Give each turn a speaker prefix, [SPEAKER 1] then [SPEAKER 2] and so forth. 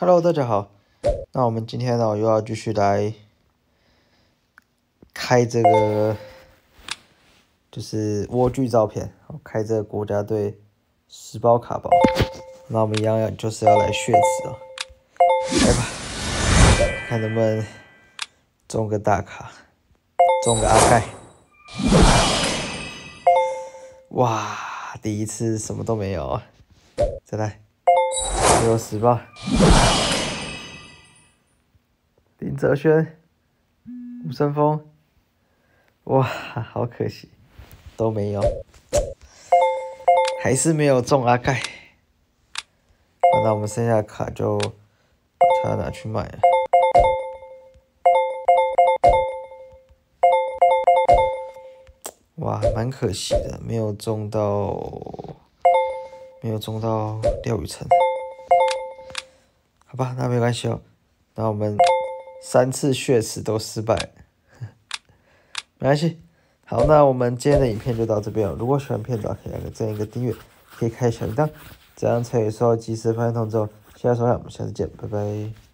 [SPEAKER 1] Hello， 大家好。那我们今天呢，又要继续来开这个，就是莴苣照片，开这个国家队10包卡包。那我们一样就是要来血池哦，来吧，看能不能中个大卡，中个阿盖。哇，第一次什么都没有啊！再来，给我10吧。林哲轩、吴森峰，哇，好可惜，都没有，还是没有中阿盖。那我们剩下的卡就把它拿去卖了。哇，蛮可惜的，没有中到廖宇辰。好吧，那没关系哦。那我们3次血池都失败，没关系。好，那我们今天的影片就到这边了。如果喜欢片子的话，可以按个赞、一个订阅，可以开小铃铛，这样才有收到及时的发现通知哦。谢谢收看，我们下次见，拜拜。